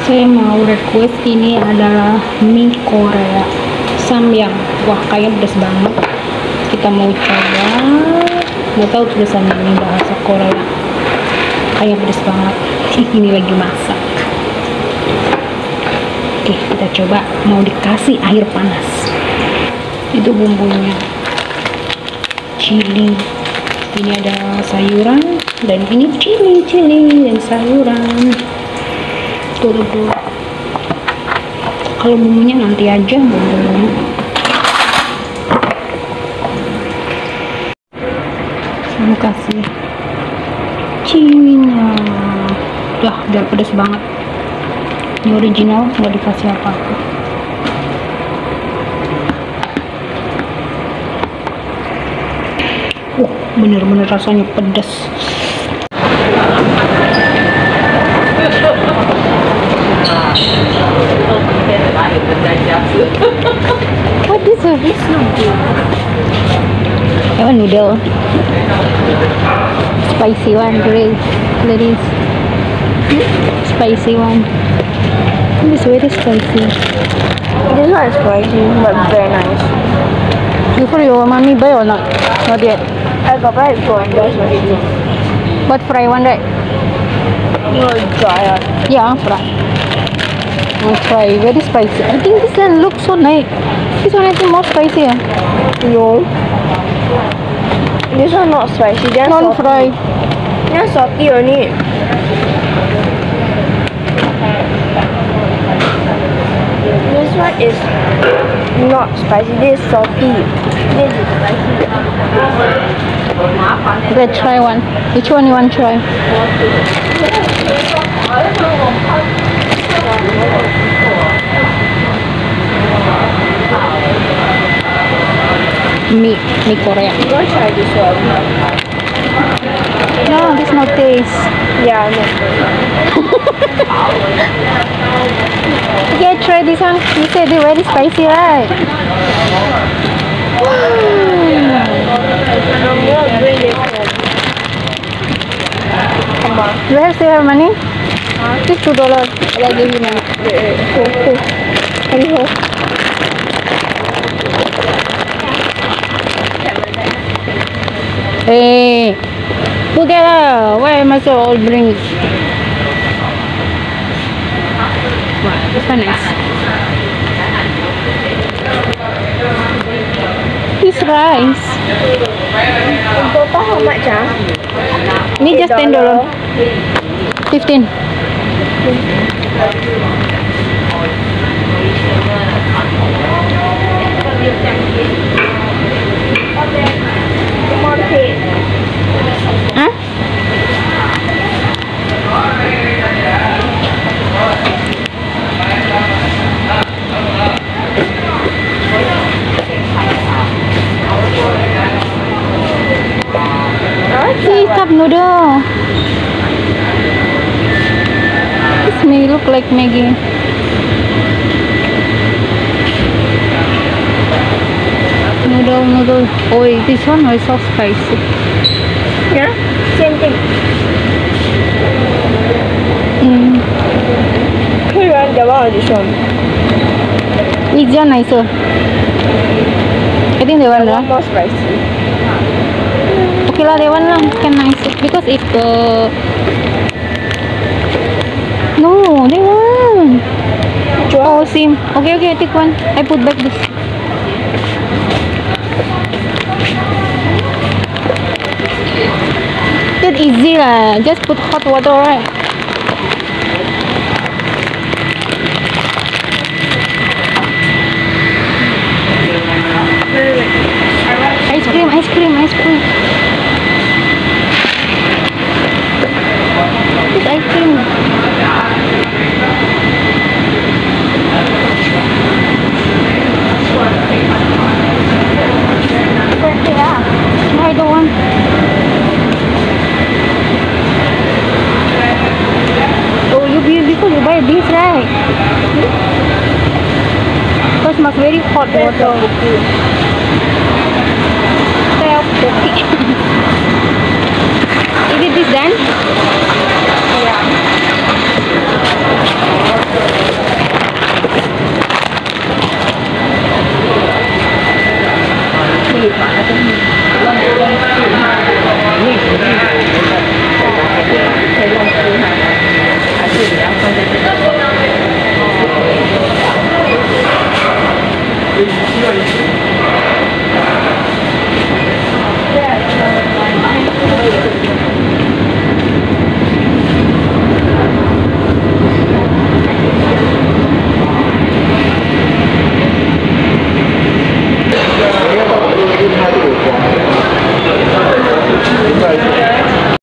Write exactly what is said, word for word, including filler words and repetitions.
Saya mau request ini adalah mie Korea samyang. Wah, kayaknya pedas banget. Kita mau coba. Nggak tahu tulisannya ini bahasa Korea. Kayaknya pedas banget. Ini lagi masak. Oke, kita coba. Mau dikasih air panas. Itu bumbunya. Chili. Ini ada sayuran dan ini chili, chili dan sayuran. Tuh, tuh. Kalau bumbunya nanti aja bumbunya. Saya kasih chilinya. Udah, udah pedas banget. Ini original, nggak dikasih apa-apa. Uh, bener-bener rasanya pedas. What is this? Oh, noodle. Spicy one, great. Ladies. Spicy one. This is very spicy. It is not spicy, but very nice. You for your mommy buy or not? Not yet. I got right for and that's what it is. But fry one, right? No, dry out. Yeah, fry. I'll try. Very spicy. I think this one looks so nice. This one I think more spicy. Yeah? No. This one not spicy. They're Non fry. They're salty only. This one is not spicy. This is salty. This is spicy. Let's try one. Which one you want to try? Mie, mie Korea. I'm gonna try this one. No, this no taste. Yeah, no. Okay, try this one. You said it's very spicy, right? I'm gonna bring this one. Come on. Do you have still have money? Just two dollars. I'll give you money. Cool, cool. Come here. Hey, together. Why must you all bring? Wow, this one nice. This rice. Total how much, ah? Ini just ten dollar. Fifteen. Huh? See, cup noodle. This may look like Maggi. Noodle, noodle. Oh, this one is so spicy. Yeah, same thing. Mm. Which one? The one or this one? Which one nicer? I think the one, The one right? more spicy. Okay lah, the one lah can nicer because if the no, the one. Which one? Oh, same. Okay, okay, I take one. I put back this. That easy lah. Just put hot water, right? Ice cream, ice cream, ice cream. This ice cream. I don't want. Oh, you because you buy this, right? First must very hot water. Is it this done?